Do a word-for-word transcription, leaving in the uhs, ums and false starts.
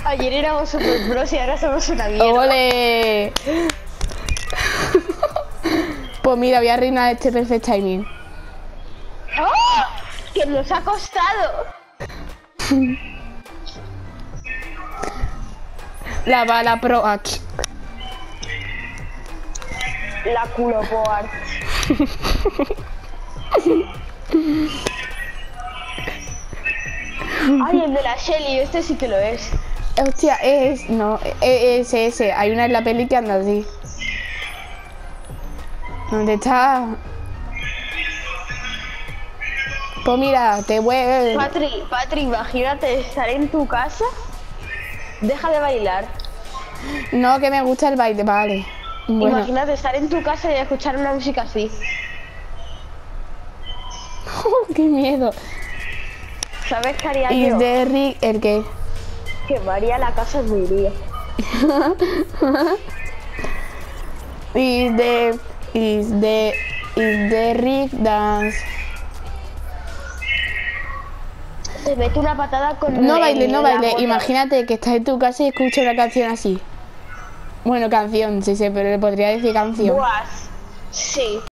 Ayer éramos super pros y ahora somos una mierda. ¡Ole! Pues mira, voy a arruinar este perfect timing. ¡Oh! ¡Que nos ha costado! La bala pro aquí. La culo poar. Ay, el de la Shelly, este sí que lo es. Hostia, es... No, es ese. Hay una en la peli que anda así. ¿Dónde está? Pues mira, te voy a... Patri, Patri, imagínate estar en tu casa. Deja de bailar. No, que me gusta el baile, vale. Bueno. Imagínate estar en tu casa y escuchar una música así. ¡Qué miedo! ¿Sabes qué haría ¿Y yo? de Rick el qué? Quemaría la casa en mi día. Y de... Y de... Y de Rick dance. Te mete una patada con... No el- baile, no la baile. bota. Imagínate que estás en tu casa y escuchas una canción así. Bueno, canción, sí sé, pero le podría decir canción. Buah, sí.